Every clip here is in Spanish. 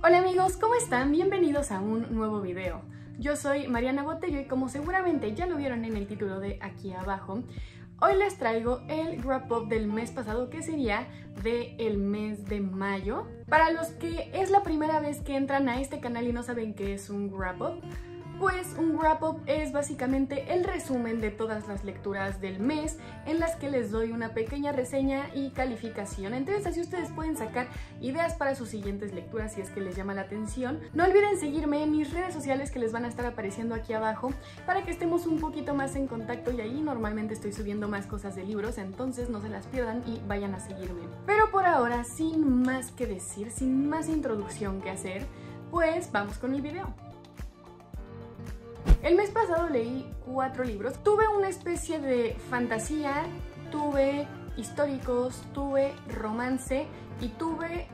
Hola amigos, ¿cómo están? Bienvenidos a un nuevo video. Yo soy Mariana Botello y como seguramente ya lo vieron en el título de aquí abajo, hoy les traigo el wrap up del mes pasado, que sería del mes de mayo. Para los que es la primera vez que entran a este canal y no saben qué es un wrap up, pues un wrap up es básicamente el resumen de todas las lecturas del mes en las que les doy una pequeña reseña y calificación. Entonces así ustedes pueden sacar ideas para sus siguientes lecturas si es que les llama la atención. No olviden seguirme en mis redes sociales que les van a estar apareciendo aquí abajo para que estemos un poquito más en contacto, y ahí normalmente estoy subiendo más cosas de libros, entonces no se las pierdan y vayan a seguirme. Pero por ahora, sin más que decir, sin más introducción que hacer, pues vamos con el video. El mes pasado leí 4 libros. Tuve una especie de fantasía, tuve históricos, tuve romance y tuve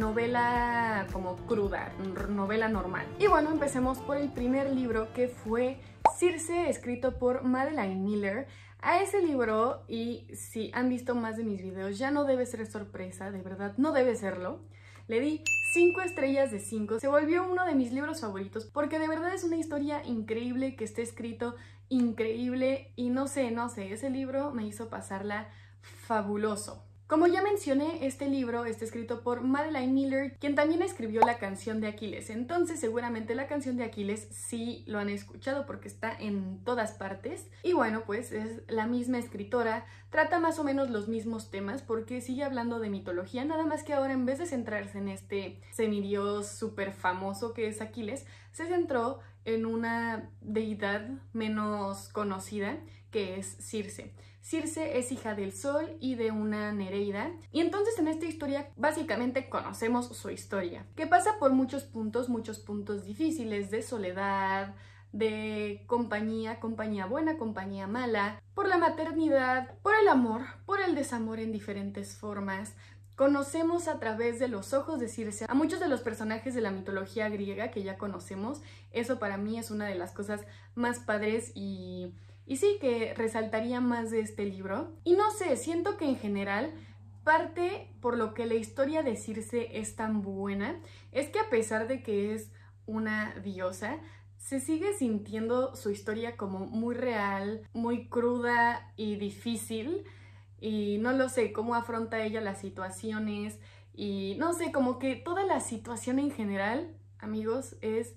novela como cruda, novela normal. Y bueno, empecemos por el primer libro, que fue Circe, escrito por Madeline Miller. A ese libro, y si han visto más de mis videos, ya no debe ser sorpresa, de verdad, no debe serlo. Le di 5 estrellas de 5. Se volvió uno de mis libros favoritos porque de verdad es una historia increíble, que esté escrito increíble y no sé, ese libro me hizo pasarla fabuloso. Como ya mencioné, este libro está escrito por Madeline Miller, quien también escribió La canción de Aquiles. Entonces seguramente La canción de Aquiles sí lo han escuchado porque está en todas partes. Y bueno, pues es la misma escritora, trata más o menos los mismos temas porque sigue hablando de mitología, nada más que ahora en vez de centrarse en este semidios súper famoso que es Aquiles, se centró en una deidad menos conocida que es Circe. Circe es hija del sol y de una Nereida, y entonces en esta historia básicamente conocemos su historia, que pasa por muchos puntos difíciles, de soledad, de compañía buena, compañía mala, por la maternidad, por el amor, por el desamor en diferentes formas. Conocemos a través de los ojos de Circe a muchos de los personajes de la mitología griega que ya conocemos. Eso para mí es una de las cosas más padres y sí, que resaltaría más de este libro. Y no sé, siento que en general parte por lo que la historia de Circe es tan buena es que a pesar de que es una diosa, se sigue sintiendo su historia como muy real, muy cruda y difícil. Y no lo sé, cómo afronta ella las situaciones y no sé, como que toda la situación en general, amigos, es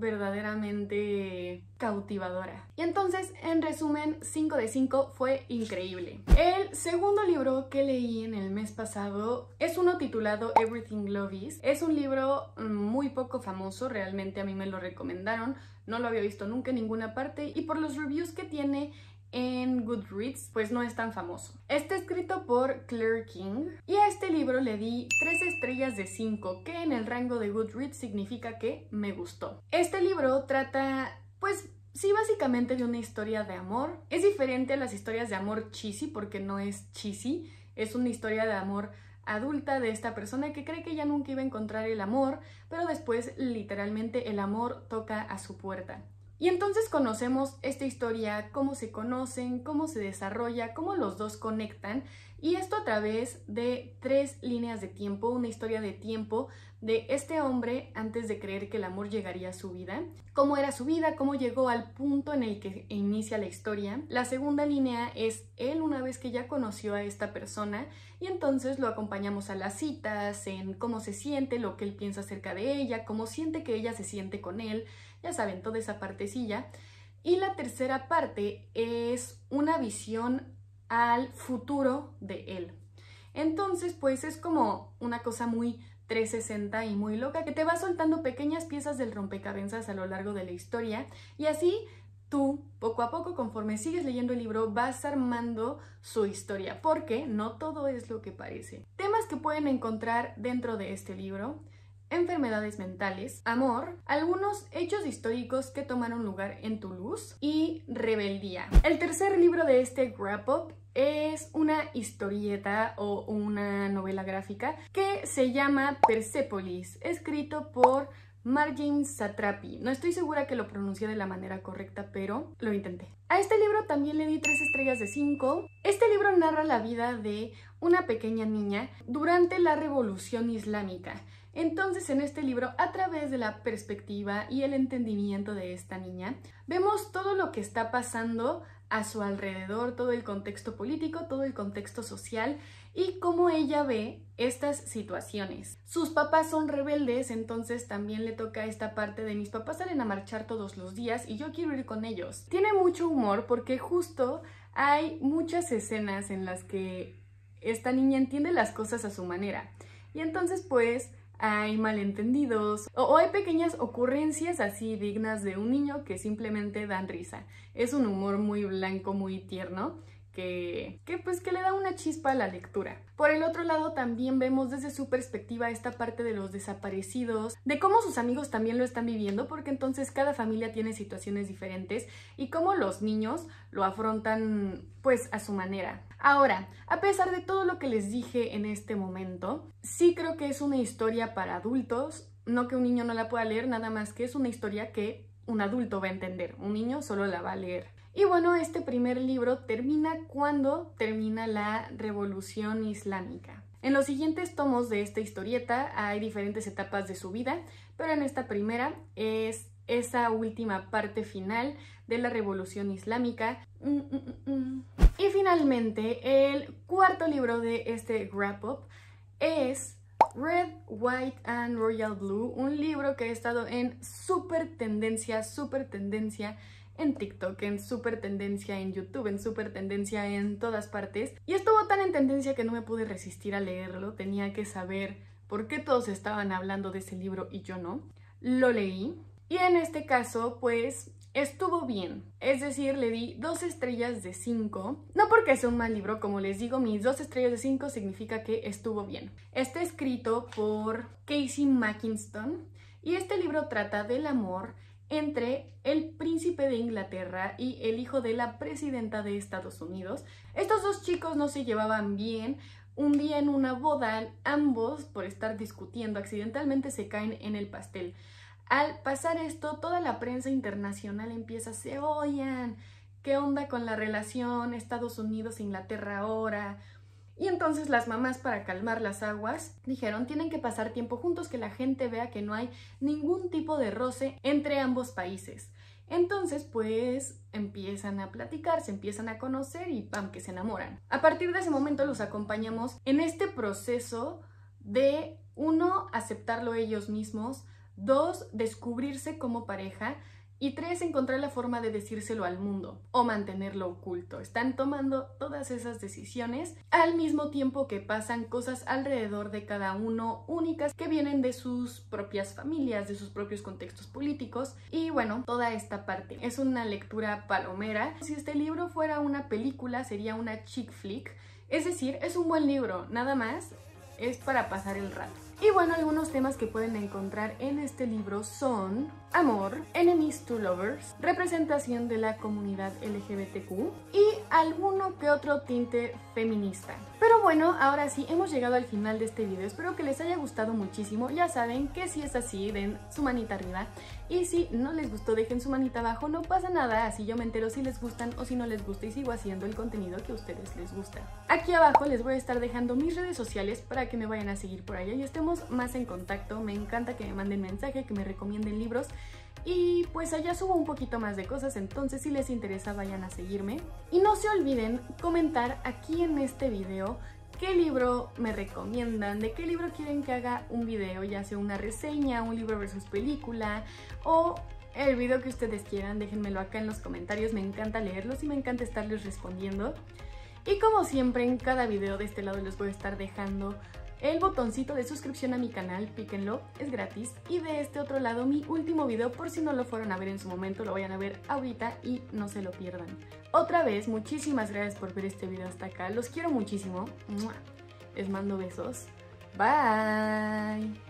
verdaderamente cautivadora. Y entonces, en resumen, 5 de 5, fue increíble. El segundo libro que leí en el mes pasado es uno titulado Everything Love Is. Es un libro muy poco famoso, realmente a mí me lo recomendaron, no lo había visto nunca en ninguna parte, y por los reviews que tiene en Goodreads, pues no es tan famoso. Está escrito por Claire King y a este libro le di 3 estrellas de 5, que en el rango de Goodreads significa que me gustó. Este libro trata, pues sí, básicamente de una historia de amor. Es diferente a las historias de amor cheesy porque no es cheesy, es una historia de amor adulta de esta persona que cree que ya nunca iba a encontrar el amor, pero después literalmente el amor toca a su puerta. Y entonces conocemos esta historia, cómo se conocen, cómo se desarrolla, cómo los dos conectan, y esto a través de 3 líneas de tiempo, una historia de tiempo de este hombre antes de creer que el amor llegaría a su vida, cómo era su vida, cómo llegó al punto en el que inicia la historia. La segunda línea es él una vez que ya conoció a esta persona, y entonces lo acompañamos a las citas, en cómo se siente, lo que él piensa acerca de ella, cómo siente que ella se siente con él, ya saben, toda esa partecilla. Y la tercera parte es una visión al futuro de él. Entonces, pues es como una cosa muy 360 y muy loca, que te va soltando pequeñas piezas del rompecabezas a lo largo de la historia, y así tú, poco a poco, conforme sigues leyendo el libro, vas armando su historia, porque no todo es lo que parece. Temas que pueden encontrar dentro de este libro: enfermedades mentales, amor, algunos hechos históricos que tomaron lugar en Toulouse y rebeldía. El tercer libro de este wrap up es una historieta o una novela gráfica que se llama Persepolis, escrito por Marjane Satrapi. No estoy segura que lo pronuncié de la manera correcta, pero lo intenté. A este libro también le di 3 estrellas de 5. Este libro narra la vida de una pequeña niña durante la Revolución Islámica. Entonces en este libro, a través de la perspectiva y el entendimiento de esta niña, vemos todo lo que está pasando a su alrededor, todo el contexto político, todo el contexto social y cómo ella ve estas situaciones. Sus papás son rebeldes, entonces también le toca esta parte de mis papás salen a marchar todos los días y yo quiero ir con ellos. Tiene mucho humor porque justo hay muchas escenas en las que esta niña entiende las cosas a su manera y entonces pues hay malentendidos o hay pequeñas ocurrencias así dignas de un niño que simplemente dan risa. Es un humor muy blanco, muy tierno, que le da una chispa a la lectura. Por el otro lado también vemos desde su perspectiva esta parte de los desaparecidos, de cómo sus amigos también lo están viviendo, porque entonces cada familia tiene situaciones diferentes y cómo los niños lo afrontan pues a su manera. Ahora, a pesar de todo lo que les dije en este momento, sí creo que es una historia para adultos, no que un niño no la pueda leer, nada más que es una historia que un adulto va a entender, un niño solo la va a leer. Y bueno, este primer libro termina cuando termina la Revolución Islámica. En los siguientes tomos de esta historieta hay diferentes etapas de su vida, pero en esta primera es esa última parte final de la Revolución Islámica. Y finalmente, el cuarto libro de este wrap-up es Red, White and Royal Blue, un libro que ha estado en súper tendencia en TikTok, en súper tendencia en YouTube, en súper tendencia en todas partes. Y estuvo tan en tendencia que no me pude resistir a leerlo. Tenía que saber por qué todos estaban hablando de ese libro y yo no. Lo leí y en este caso pues estuvo bien. Es decir, le di 2 estrellas de 5. No porque sea un mal libro, como les digo, mis 2 estrellas de 5 significa que estuvo bien. Está escrito por Casey McKinston y este libro trata del amor entre el príncipe de Inglaterra y el hijo de la presidenta de Estados Unidos. Estos dos chicos no se llevaban bien. Un día en una boda, ambos, por estar discutiendo, accidentalmente se caen en el pastel. Al pasar esto, toda la prensa internacional empieza a decir, oigan, ¿qué onda con la relación Estados Unidos-Inglaterra ahora? Y entonces las mamás, para calmar las aguas, dijeron, tienen que pasar tiempo juntos, que la gente vea que no hay ningún tipo de roce entre ambos países. Entonces, pues, empiezan a platicar, se empiezan a conocer y ¡pam!, que se enamoran. A partir de ese momento los acompañamos en este proceso de, 1, aceptarlo ellos mismos, 2, descubrirse como pareja y 3, encontrar la forma de decírselo al mundo o mantenerlo oculto. Están tomando todas esas decisiones al mismo tiempo que pasan cosas alrededor de cada uno únicas que vienen de sus propias familias, de sus propios contextos políticos y bueno, toda esta parte. Es una lectura palomera. Si este libro fuera una película sería una chick flick, es decir, es un buen libro, nada más es para pasar el rato. Y bueno, algunos temas que pueden encontrar en este libro son amor, enemies to lovers, representación de la comunidad LGBTQ y alguno que otro tinte feminista. Pero bueno, ahora sí, hemos llegado al final de este video. Espero que les haya gustado muchísimo. Ya saben que si es así, den su manita arriba. Y si no les gustó, dejen su manita abajo. No pasa nada, así yo me entero si les gustan o si no les gusta y sigo haciendo el contenido que a ustedes les gusta. Aquí abajo les voy a estar dejando mis redes sociales para que me vayan a seguir por allá y estemos más en contacto. Me encanta que me manden mensaje, que me recomienden libros y pues allá subo un poquito más de cosas, entonces si les interesa vayan a seguirme. Y no se olviden comentar aquí en este video qué libro me recomiendan, de qué libro quieren que haga un video, ya sea una reseña, un libro versus película o el video que ustedes quieran. Déjenmelo acá en los comentarios, me encanta leerlos y me encanta estarles respondiendo. Y como siempre en cada video de este lado les voy a estar dejando el botoncito de suscripción a mi canal, píquenlo, es gratis. Y de este otro lado mi último video, por si no lo fueron a ver en su momento, lo vayan a ver ahorita y no se lo pierdan. Otra vez, muchísimas gracias por ver este video hasta acá, los quiero muchísimo. Les mando besos. Bye.